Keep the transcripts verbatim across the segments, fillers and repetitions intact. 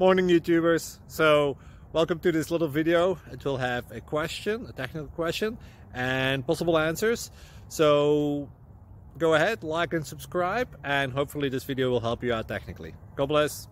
Morning YouTubers. So welcome to this little video. It will have a question, a technical question, and possible answers. So go ahead, like and subscribe, and hopefully this video will help you out technically. God bless.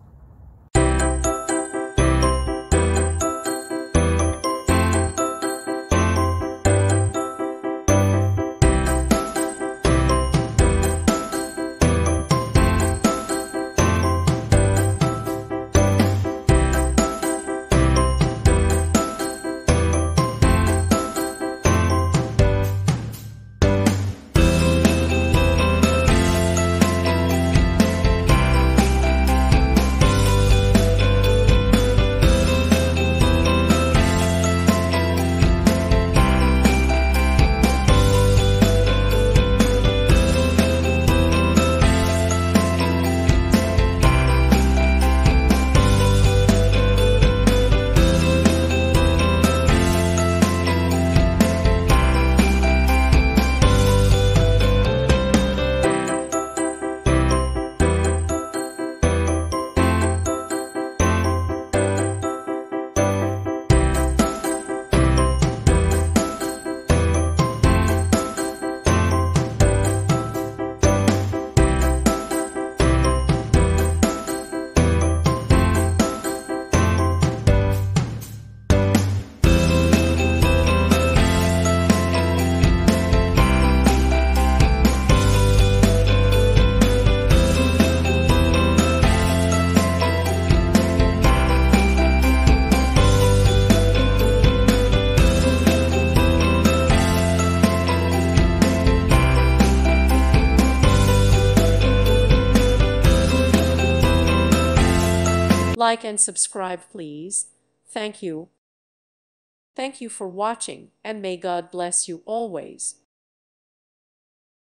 Like and subscribe, please. Thank you. Thank you for watching, and may God bless you always.